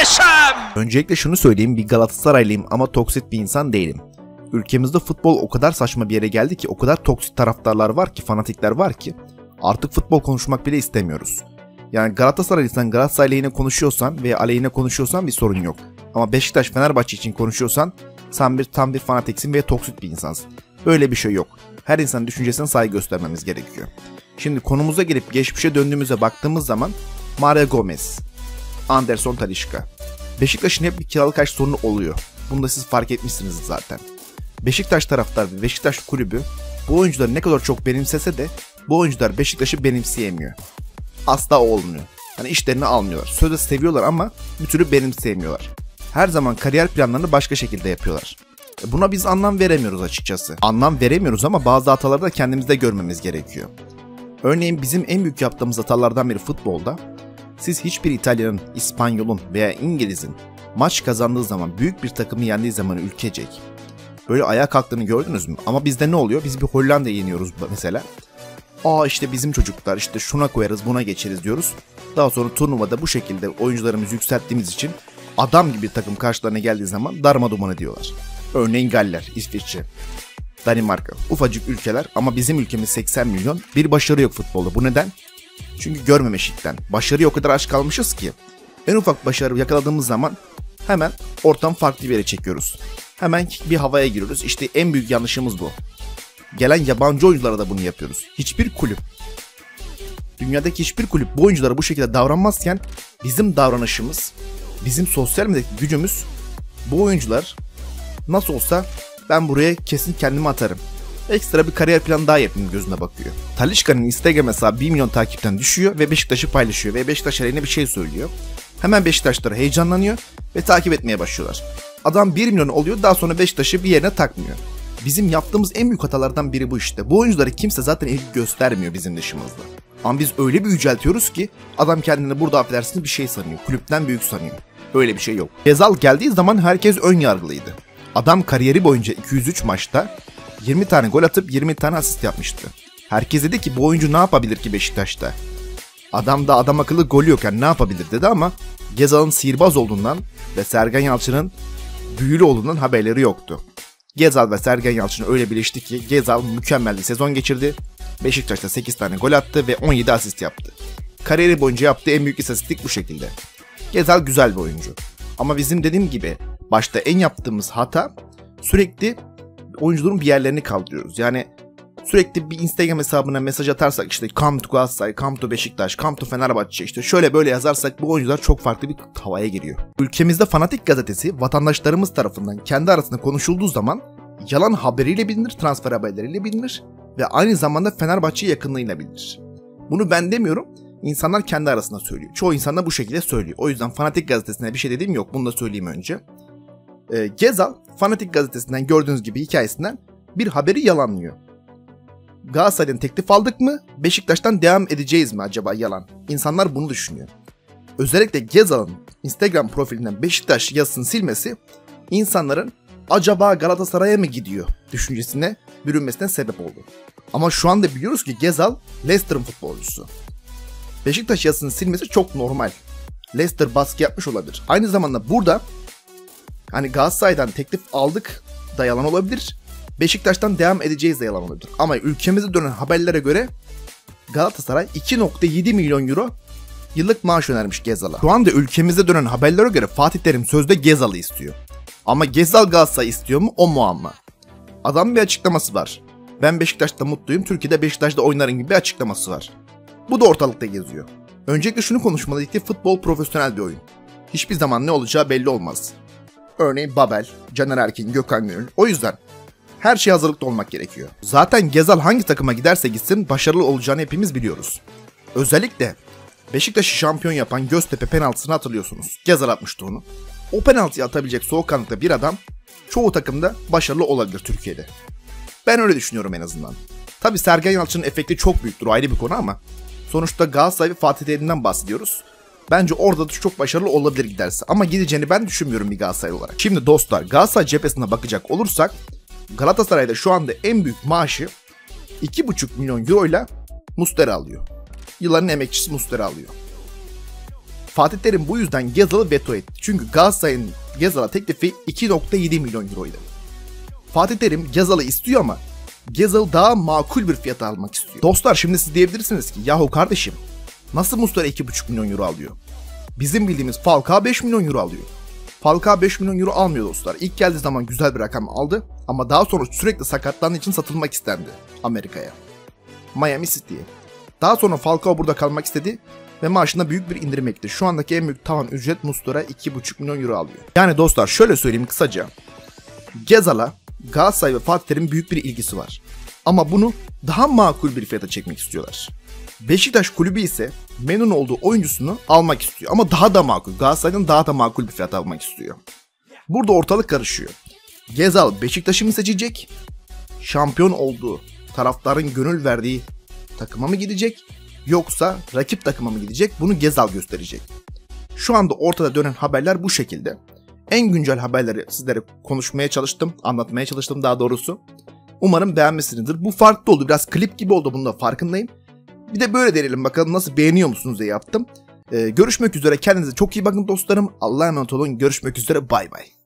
Muhteşem! Öncelikle şunu söyleyeyim, bir Galatasaraylıyım ama toksit bir insan değilim. Ülkemizde futbol o kadar saçma bir yere geldi ki, o kadar toksit taraftarlar var ki, fanatikler var ki artık futbol konuşmak bile istemiyoruz. Yani Galatasaraylıysan, Galatasaray lehine konuşuyorsan veya aleyhine konuşuyorsan bir sorun yok. Ama Beşiktaş, Fenerbahçe için konuşuyorsan sen tam bir fanatiksin ve toksit bir insansın. Böyle bir şey yok. Her insanın düşüncesine saygı göstermemiz gerekiyor. Şimdi konumuza gelip geçmişe döndüğümüze baktığımız zaman Mario Gomez, Anderson Talisca. Beşiktaş'ın hep bir kiralık aç sorunu oluyor. Bunu da siz fark etmişsiniz zaten. Beşiktaş taraftarı ve Beşiktaş kulübü bu oyuncuları ne kadar çok benimsese de bu oyuncular Beşiktaş'ı benimseyemiyor. Asla olmuyor. Hani işlerini almıyorlar. Sözde seviyorlar ama bir türlü benimseyemiyorlar. Her zaman kariyer planlarını başka şekilde yapıyorlar. Buna biz anlam veremiyoruz açıkçası. Anlam veremiyoruz ama bazı hataları da kendimizde görmemiz gerekiyor. Örneğin bizim en büyük yaptığımız hatalardan biri futbolda, siz hiçbir İtalyanın, İspanyol'un veya İngiliz'in maç kazandığı zaman, büyük bir takımı yendiği zaman ülkecek böyle ayağa kalktığını gördünüz mü? Ama bizde ne oluyor? Biz bir Hollanda'yı yeniyoruz mesela. İşte bizim çocuklar, işte şuna koyarız, buna geçeriz diyoruz. Daha sonra turnuvada bu şekilde oyuncularımızı yükselttiğimiz için adam gibi bir takım karşılarına geldiği zaman darma duman ediyorlar. Örneğin Galler, İsviçre, Danimarka. Ufacık ülkeler ama bizim ülkemiz 80 milyon. Bir başarı yok futbolda. Bu neden? Çünkü görmemişlikten. Başarıya o kadar aç kalmışız ki en ufak başarı yakaladığımız zaman hemen ortam farklı bir yere çekiyoruz. Hemen bir havaya giriyoruz. İşte en büyük yanlışımız bu. Gelen yabancı oyunculara da bunu yapıyoruz. Hiçbir kulüp, dünyadaki hiçbir kulüp bu oyunculara bu şekilde davranmazken bizim davranışımız, bizim sosyal medyadaki gücümüz, bu oyuncular nasıl olsa ben buraya kesin kendimi atarım, ekstra bir kariyer planı daha yapayım gözüne bakıyor. Talisca'nın Instagram hesabı 1 milyon takipten düşüyor ve Beşiktaş'ı paylaşıyor ve Beşiktaş aleyhine bir şey söylüyor. Hemen Beşiktaşlar heyecanlanıyor ve takip etmeye başlıyorlar. Adam 1 milyon oluyor, daha sonra Beşiktaş'ı bir yerine takmıyor. Bizim yaptığımız en büyük hatalardan biri bu işte. Bu oyuncuları kimse zaten ilgi göstermiyor bizim dışımızda. Ama biz öyle bir yüceltiyoruz ki adam kendini burada affedersiniz bir şey sanıyor. Kulüpten büyük sanıyor. Öyle bir şey yok. Gezal geldiği zaman herkes ön yargılıydı. Adam kariyeri boyunca 203 maçta 20 tane gol atıp 20 tane asist yapmıştı. Herkes dedi ki bu oyuncu ne yapabilir ki Beşiktaş'ta? Adam da adam akıllı golü yok, yani ne yapabilir dedi ama Gezal'ın sihirbaz olduğundan ve Sergen Yalçın'ın büyülü olduğundan haberleri yoktu. Gezal ve Sergen Yalçın öyle birleşti ki Gezal mükemmel bir sezon geçirdi. Beşiktaş'ta 8 tane gol attı ve 17 asist yaptı. Kariyeri boyunca yaptığı en büyük istatistik bu şekilde. Gezal güzel bir oyuncu. Ama bizim dediğim gibi başta en yaptığımız hata, sürekli oyuncuların bir yerlerini kaldırıyoruz. Yani sürekli bir Instagram hesabına mesaj atarsak işte come to Galatasaray, come to Beşiktaş, come to Fenerbahçe, işte şöyle böyle yazarsak bu oyuncular çok farklı bir havaya giriyor. Ülkemizde Fanatik gazetesi vatandaşlarımız tarafından kendi arasında konuşulduğu zaman yalan haberiyle bilinir, transfer haberleriyle bilinir ve aynı zamanda Fenerbahçe yakınlığıyla bilinir. Bunu ben demiyorum, insanlar kendi arasında söylüyor. Çoğu insan da bu şekilde söylüyor. O yüzden Fanatik gazetesine bir şey dediğim yok, bunu da söyleyeyim önce. Gezal Fanatik gazetesinden gördüğünüz gibi hikayesinden bir haberi yalanlıyor. Galatasaray'dan teklif aldık mı? Beşiktaş'tan devam edeceğiz mi acaba yalan? İnsanlar bunu düşünüyor. Özellikle Gezal'ın Instagram profilinden Beşiktaş yazısını silmesi insanların acaba Galatasaray'a mı gidiyor düşüncesine bürünmesine sebep oldu. Ama şu anda biliyoruz ki Gezal Leicester'ın futbolcusu. Beşiktaş yazısını silmesi çok normal. Leicester baskı yapmış olabilir. Aynı zamanda burada hani Galatasaray'dan teklif aldık da yalan olabilir. Beşiktaş'tan devam edeceğiz de yalan olabilir. Ama ülkemize dönen haberlere göre Galatasaray 2.7 milyon euro yıllık maaş önermiş Gezal'a. Şu anda ülkemize dönen haberlere göre Fatih Terim sözde Gezal'ı istiyor. Ama Gezal Galatasaray istiyor mu? O muamma. Adamın bir açıklaması var. Ben Beşiktaş'ta mutluyum, Türkiye'de Beşiktaş'ta oynarım gibi bir açıklaması var. Bu da ortalıkta geziyor. Öncelikle şunu konuşmalıyız ki futbol profesyonel bir oyun. Hiçbir zaman ne olacağı belli olmaz. Örneğin Babel, Caner Erkin, Gökhan Gönül. O yüzden her şeye hazırlıklı olmak gerekiyor. Zaten Gezal hangi takıma giderse gitsin başarılı olacağını hepimiz biliyoruz. Özellikle Beşiktaş'ı şampiyon yapan Göztepe penaltısını hatırlıyorsunuz. Gezal atmıştı onu. O penaltıyı atabilecek soğukkanlıkta bir adam çoğu takımda başarılı olabilir Türkiye'de. Ben öyle düşünüyorum en azından. Tabi Sergen Yalçın'ın efekti çok büyüktür, ayrı bir konu ama sonuçta Galatasaray ve Fatih Terim'den bahsediyoruz. Bence orada da çok başarılı olabilir giderse ama gideceğini ben düşünmüyorum bir Galatasaray olarak. Şimdi dostlar, Galatasaray cephesine bakacak olursak Galatasaray'da şu anda en büyük maaşı 2,5 milyon euro ile Muslera alıyor. Yılların emekçisi Muslera alıyor. Fatih Terim bu yüzden Gezal'ı veto etti. Çünkü Galatasaray'ın Gezal'a teklifi 2.7 milyon euroydu. Fatih Terim Gezal'ı istiyor ama Gezal'ı daha makul bir fiyata almak istiyor. Dostlar şimdi siz diyebilirsiniz ki yahu kardeşim nasıl Muslera 2.5 milyon euro alıyor? Bizim bildiğimiz Falcao 5 milyon euro alıyor. Falcao 5 milyon euro almıyor dostlar. İlk geldiği zaman güzel bir rakam aldı ama daha sonra sürekli sakatlandığı için satılmak istendi Amerika'ya. Miami City'ye. Daha sonra Falcao burada kalmak istedi ve maaşına büyük bir indirim ekledi. Şu andaki en büyük tavan ücret Muslera 2.5 milyon euro alıyor. Yani dostlar şöyle söyleyeyim kısaca. Gezal'a Galatasaray ve Fatih Terim'in büyük bir ilgisi var. Ama bunu daha makul bir fiyata çekmek istiyorlar. Beşiktaş kulübü ise memnun olduğu oyuncusunu almak istiyor. Ama daha da makul. Galatasaray'dan daha da makul bir fiyata almak istiyor. Burada ortalık karışıyor. Gezal Beşiktaş'ı mı seçecek? Şampiyon olduğu, taraftarın gönül verdiği takıma mı gidecek? Yoksa rakip takıma mı gidecek? Bunu Gezal gösterecek. Şu anda ortada dönen haberler bu şekilde. En güncel haberleri sizlere konuşmaya çalıştım, anlatmaya çalıştım daha doğrusu. Umarım beğenmişsinizdir. Bu farklı oldu, biraz klip gibi oldu, bunun da farkındayım. Bir de böyle deneyelim bakalım nasıl, beğeniyor musunuz diye yaptım. Görüşmek üzere, kendinize çok iyi bakın dostlarım. Allah'a emanet olun, görüşmek üzere, bay bay.